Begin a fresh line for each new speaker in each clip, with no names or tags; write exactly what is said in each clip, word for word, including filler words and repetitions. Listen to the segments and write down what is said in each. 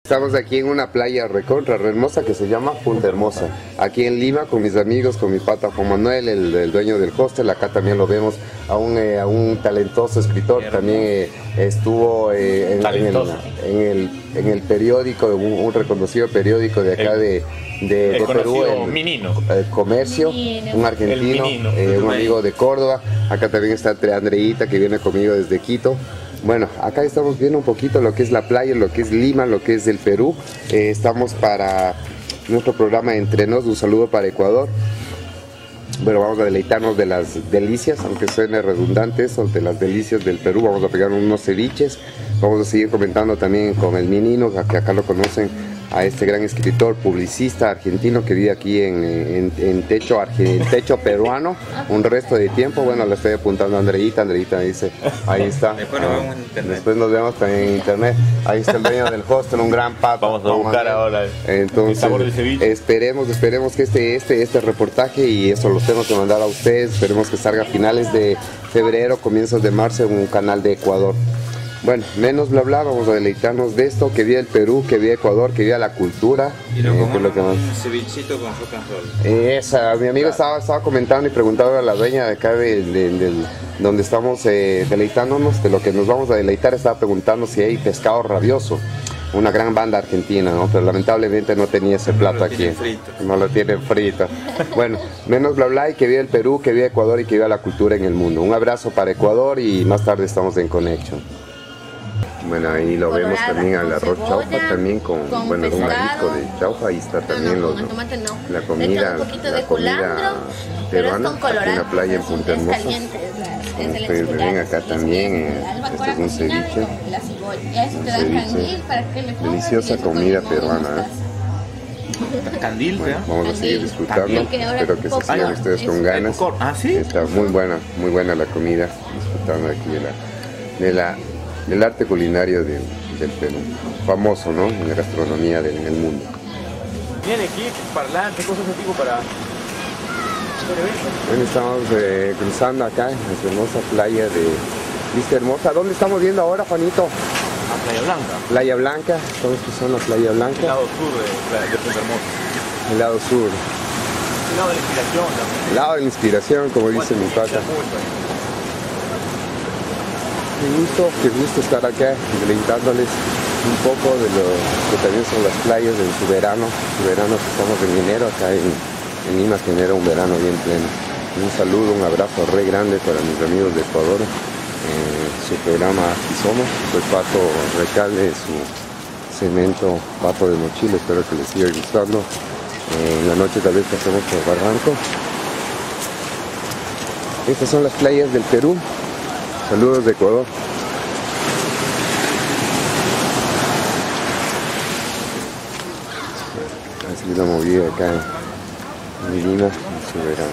Estamos aquí en una playa recontra re hermosa que se llama Punta Hermosa, aquí en Lima, con mis amigos, con mi pata Juan Manuel, el, el dueño del hostel. Acá también lo vemos a un, eh, a un talentoso escritor, también eh, estuvo eh, en, en, el, en, el, en el periódico, un, un reconocido periódico de acá de, de, de Perú, el,
Minino.
el Comercio, Minino. Un argentino, Minino, eh, un amigo de Córdoba. Acá también está Andreita, que viene conmigo desde Quito. Bueno, acá estamos viendo un poquito lo que es la playa, lo que es Lima, lo que es el Perú. Eh, estamos para nuestro programa Entre Nos, un saludo para Ecuador. Bueno, vamos a deleitarnos de las delicias, aunque suene redundante eso, de las delicias del Perú. Vamos a pegar unos ceviches, vamos a seguir comentando también con el Minino, que acá lo conocen, a este gran escritor, publicista argentino que vive aquí en, en, en, techo, en techo peruano un resto de tiempo. Bueno, le estoy apuntando a Andreita, Andreita me dice, ahí está.
Después nos vemos en internet.
Después nos vemos también en internet. Ahí está el dueño del hostel, un gran pato.
Vamos a buscar ahora
Entonces,
el sabor del ceviche.
Esperemos, esperemos que este, este, este reportaje, y eso lo tenemos que mandar a ustedes, esperemos que salga a finales de febrero, comienzos de marzo en un canal de Ecuador. Bueno, menos bla bla, vamos a deleitarnos de esto, que viva el Perú, que viva Ecuador, que viva la cultura.
Y lo
eh,
como
lo que más.
un cevichito con rock and roll.
Eh, esa, mi amigo claro. estaba, estaba comentando y preguntaba a la dueña de acá de, de, de, de donde estamos eh, deleitándonos, de lo que nos vamos a deleitar. Estaba preguntando si hay pescado rabioso, una gran banda argentina, ¿no? Pero lamentablemente no tenía ese plato no aquí.
Frito.
No lo tienen frito. Bueno, menos bla bla, y que viva el Perú, que viva Ecuador y que viva la cultura en el mundo. Un abrazo para Ecuador y más tarde estamos en Connection. Bueno, ahí lo Colorada, vemos también al arroz cebolla, chaufa también con, con bueno, pescado, un marisco de chaufa. Ahí está también no, no, los, tomate no. la comida, un poquito la de comida peruana, aquí en la playa en Punta Hermosa. Caliente, es la, ven acá también, eh, este es un ceviche, un ceviche, deliciosa comida peruana. ¿eh?
Candil,
bueno, vamos a seguir disfrutando, espero que se sigan ustedes con ganas.
¿Ah, sí?
Está muy buena, muy buena la comida, disfrutando aquí de la... De la el arte culinario de, del Perú, famoso, ¿no?, en la gastronomía del, en el mundo.
Viene aquí, parlantes, cosas así para...
Bueno, estamos eh, cruzando acá en la hermosa playa de Vista Hermosa. ¿Dónde estamos viendo ahora, Juanito?
A Playa Blanca.
Playa Blanca, estamos cruzando la Playa Blanca.
El lado sur de, de Punta Hermosa.
El lado sur.
El lado de la inspiración también.
El lado de la inspiración, como dice mi pata. Qué gusto, qué gusto estar acá, deleitándoles un poco de lo que también son las playas en su verano, su verano que estamos en enero, acá en, en Lima genera un verano bien pleno. Un saludo, un abrazo re grande para mis amigos de Ecuador, eh, su programa Aquí Somos, soy Pato Recalde, su cemento Pato de Mochila, espero que les siga gustando. Eh, en la noche tal vez pasemos por Barranco. Estas son las playas del Perú. Saludos de Ecuador. Así la movida acá en Lima en su verano.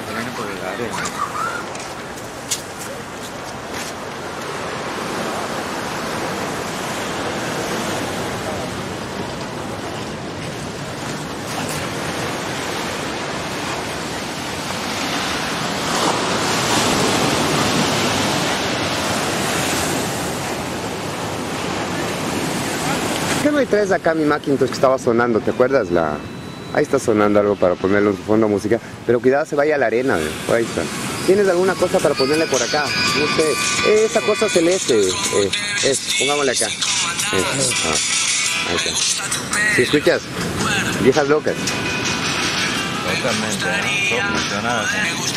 ¿Por qué no hay tres acá mi Macintosh que estaba sonando? ¿Te acuerdas? La... Ahí está sonando algo para ponerlo en su fondo música. Pero cuidado, se vaya a la arena, por ahí está. ¿Tienes alguna cosa para ponerle por acá? No sé. Eh, esa cosa celeste. Eh, es, pongámosle acá. Eh, ah, ahí está. ¿Sí escuchas? Viejas locas.
Totalmente, ¿eh? Son emocionadas.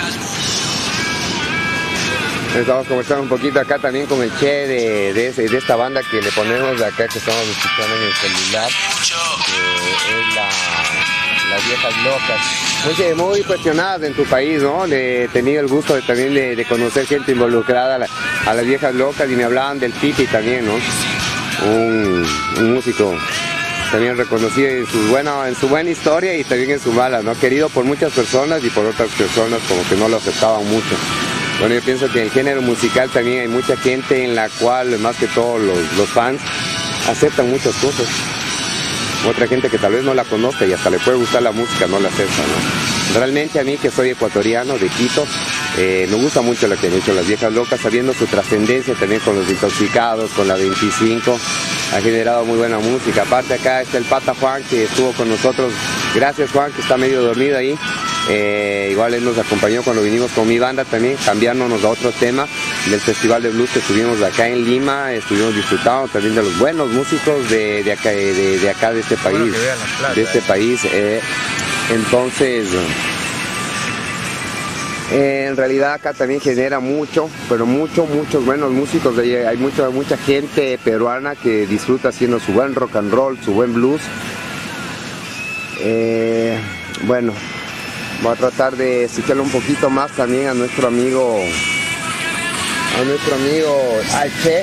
Estamos conversando un poquito acá también con el che de, de, de esta banda que le ponemos de acá, que estamos escuchando en el celular, que es la, las Viejas Locas. Muy, muy cuestionadas en tu país, ¿no? Le he tenido el gusto de, también de, de conocer gente involucrada a, la, a las Viejas Locas, y me hablaban del Pipi también, ¿no? Un, un músico también reconocido en su, buena, en su buena historia y también en su mala, ¿no? Querido por muchas personas y por otras personas como que no lo aceptaban mucho. Bueno, yo pienso que en el género musical también hay mucha gente en la cual, más que todos los, los fans, aceptan muchas cosas. Otra gente que tal vez no la conozca y hasta le puede gustar la música, no la acepta, ¿no? Realmente a mí, que soy ecuatoriano, de Quito, eh, me gusta mucho lo que han hecho las Viejas Locas, sabiendo su trascendencia también con los Intoxicados, con la veinticinco. ha generado muy buena música. Aparte acá está el Pata Juan, que estuvo con nosotros. Gracias Juan, que está medio dormido ahí. Eh, igual él nos acompañó cuando vinimos con mi banda también, cambiándonos a otro tema del Festival de Blues que estuvimos acá en Lima. Estuvimos disfrutando también de los buenos músicos de, de, acá, de, de acá, de este país.
Bueno, que vean la plata,
de este
eh.
país. Eh, entonces... Eh, en realidad acá también genera mucho, pero mucho, muchos buenos músicos. Hay, hay mucha, mucha gente peruana que disfruta haciendo su buen rock and roll, su buen blues. Eh, bueno, voy a tratar de escucharle un poquito más también a nuestro amigo, a nuestro amigo H.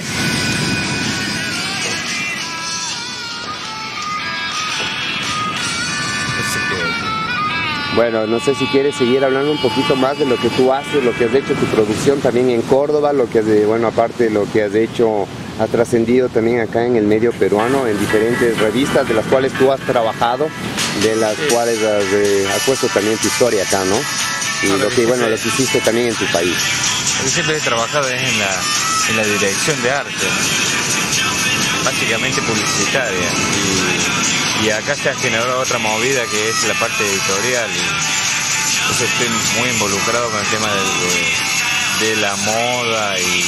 Bueno, no sé si quieres seguir hablando un poquito más de lo que tú haces, lo que has hecho, tu producción también en Córdoba, lo que has de, bueno, aparte de lo que has hecho, ha trascendido también acá en el medio peruano, en diferentes revistas de las cuales tú has trabajado, de las sí. cuales has, eh, has puesto también tu historia acá, ¿no? Y no, lo, lo que, bueno, lo que hiciste también en tu país.
Lo que siempre he trabajado es en la, en la dirección de arte, básicamente publicitaria. Y, Y acá se ha generado otra movida que es la parte editorial. Y entonces estoy muy involucrado con el tema de, de, de la moda y, y,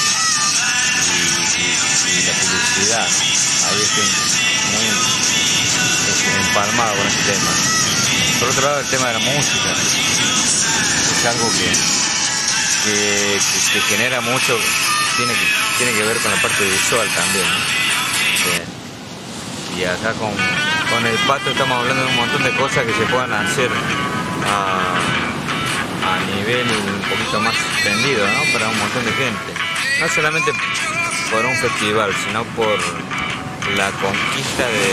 y, y la publicidad. Ahí estoy muy empalmado con ese tema. Por otro lado, el tema de la música es algo que, que, que, que genera mucho, tiene que, tiene que ver con la parte visual también, ¿no? Sí. Y acá con, con el Pato estamos hablando de un montón de cosas que se puedan hacer a, a nivel un poquito más extendido, ¿no? Para un montón de gente. No solamente por un festival, sino por la conquista de,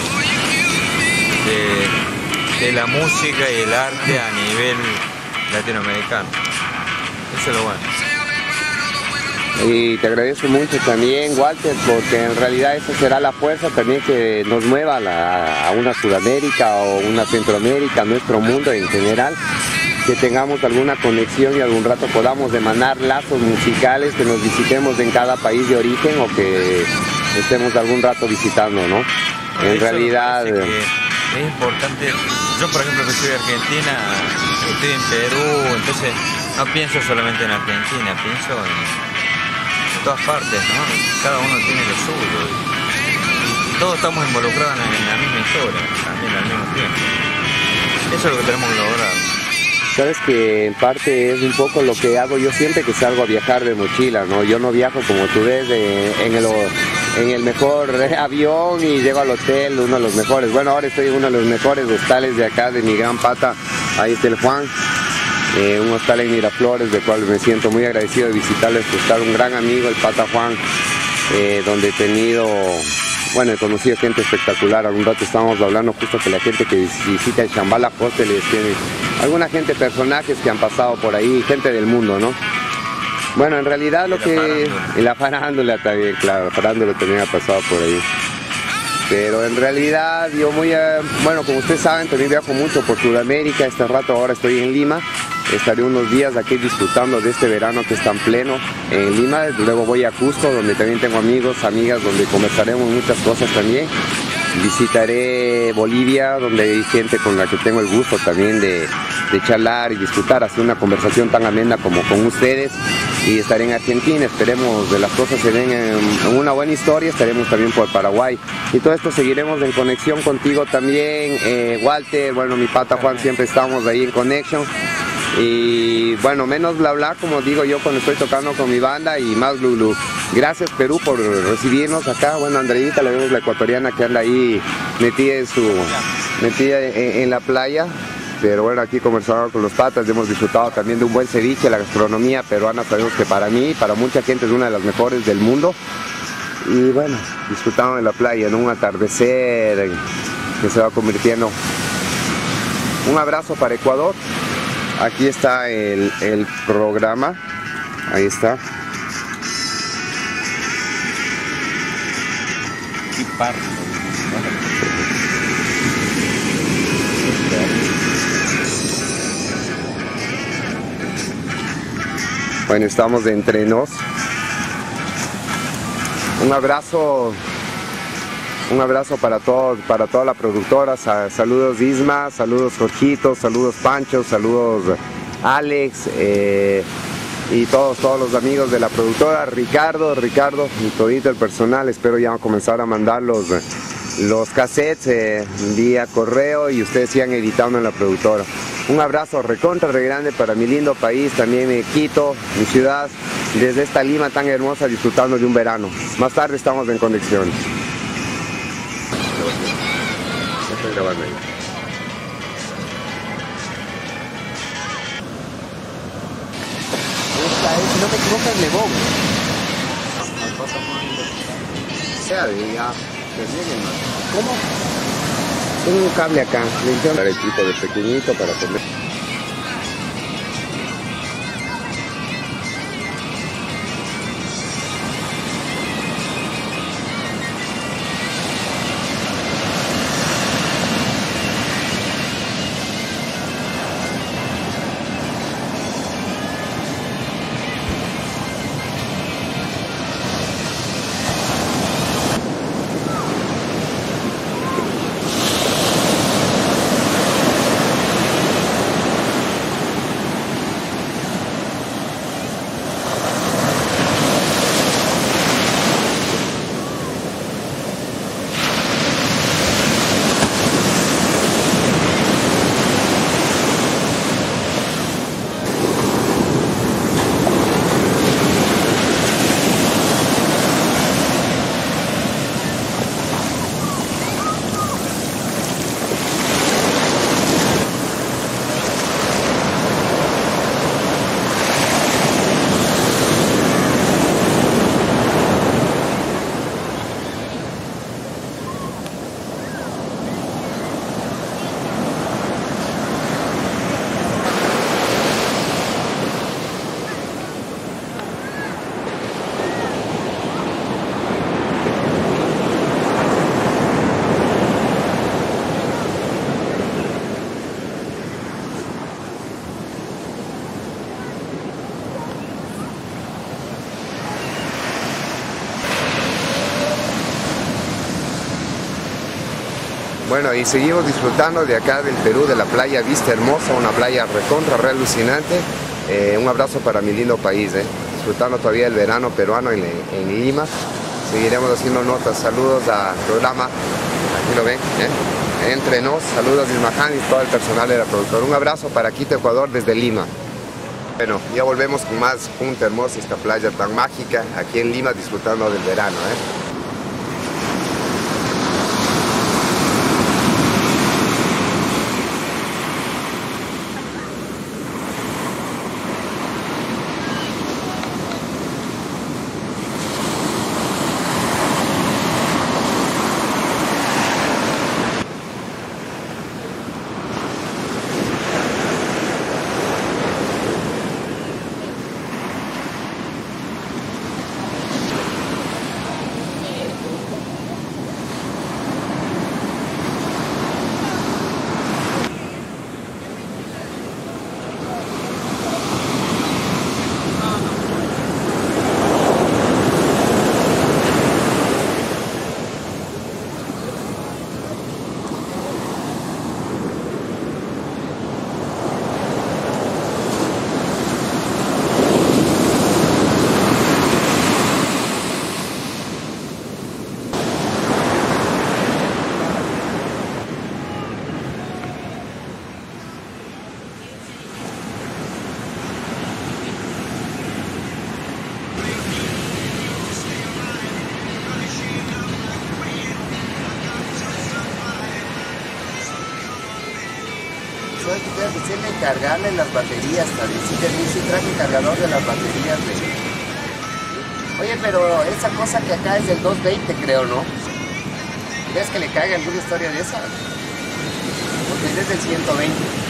de, de la música y el arte a nivel latinoamericano. Eso es lo bueno.
Y te agradezco mucho también, Walter, porque en realidad esa será la fuerza también que nos mueva a, la, a una Sudamérica o una Centroamérica, a nuestro mundo en general, que tengamos alguna conexión y algún rato podamos emanar lazos musicales, que nos visitemos en cada país de origen o que estemos algún rato visitando, ¿no? En
Eso
realidad...
Es importante, yo por ejemplo que soy de Argentina, estoy en Perú, entonces no pienso solamente en Argentina, pienso en... todas partes, ¿no? Cada uno tiene lo suyo y, y todos estamos involucrados en, en la misma historia también al mismo tiempo. Eso es lo que tenemos que lograr.
Sabes que en parte es un poco lo que hago yo siempre que salgo a viajar de mochila, ¿no? Yo no viajo como tú ves de, en, el, en el mejor avión y llego al hotel, uno de los mejores. Bueno, ahora estoy en uno de los mejores hostales de acá, de mi gran pata. Ahí está el Juan. Eh, un hostal en Miraflores, del cual me siento muy agradecido de visitarles, estar un gran amigo, el Pata Juan, eh, donde he tenido, bueno, he conocido gente espectacular. Algún rato estábamos hablando justo que la gente que visita el Shambhala Hostels tiene alguna gente, personajes que han pasado por ahí, gente del mundo, ¿no? Bueno, en realidad lo que... Y la farándula también, claro, la farándula también ha pasado por ahí. Pero en realidad yo muy, a, bueno, como ustedes saben, también viajo mucho por Sudamérica. Este rato ahora estoy en Lima. Estaré unos días aquí disfrutando de este verano que es tan pleno en Lima. Luego voy a Cusco, donde también tengo amigos, amigas, donde conversaremos muchas cosas también. Visitaré Bolivia, donde hay gente con la que tengo el gusto también de, de charlar y disfrutar, hacer una conversación tan amena como con ustedes. Y estaré en Argentina, esperemos de las cosas se den en, en una buena historia. Estaremos también por Paraguay. Y todo esto seguiremos en conexión contigo también, eh, Walter, bueno, mi pata Juan, siempre estamos ahí en conexión. Y bueno, menos bla bla, como digo yo cuando estoy tocando con mi banda, y más Lulu. Gracias Perú por recibirnos acá. Bueno, Andreita, la vemos, la ecuatoriana que anda ahí metida en su metida en, en la playa. Pero bueno, aquí conversando con los patas, hemos disfrutado también de un buen ceviche. La gastronomía peruana sabemos que para mí, para mucha gente es una de las mejores del mundo. Y bueno, disfrutando de la playa en un atardecer que se va convirtiendo. Un abrazo para Ecuador. Aquí está el, el programa, ahí está.
Y parte.
Bueno, estamos de entrenos. Un abrazo Un abrazo para todos, para toda la productora. Saludos Isma, saludos Jorgito, saludos Pancho, saludos Alex eh, y todos, todos los amigos de la productora, Ricardo, Ricardo y todito el personal. Espero ya comenzar a mandar los, los cassettes eh, vía correo y ustedes sigan editando en la productora. Un abrazo recontra, re grande para mi lindo país, también eh, Quito, mi ciudad, desde esta Lima tan hermosa, disfrutando de un verano. Más tarde estamos en conexión. Estoy grabando ahí. Esta es, si no me equivoco, es Lebón. Sea de ya, ¿cómo? Tengo un cable acá, le hicieron para el tipo de pequeñito para poner. Bueno, y seguimos disfrutando de acá del Perú, de la playa Vista Hermosa, una playa recontra, re alucinante. Eh, un abrazo para mi lindo país, eh. disfrutando todavía el verano peruano en, en Lima. Seguiremos haciendo notas. Saludos al programa, aquí lo ven, eh. Entre nos, saludos a Ismahan y todo el personal de la productora. Un abrazo para Quito, Ecuador, desde Lima. Bueno, ya volvemos con más Punta Hermosa, esta playa tan mágica, aquí en Lima, disfrutando del verano, eh. Ustedes decirle cargarle las baterías también. Sí, sí traje cargador de las baterías de... Oye, pero esa cosa que acá es del doscientos veinte, creo, ¿no? ¿Crees que le caiga alguna historia de esa? Porque es del ciento veinte.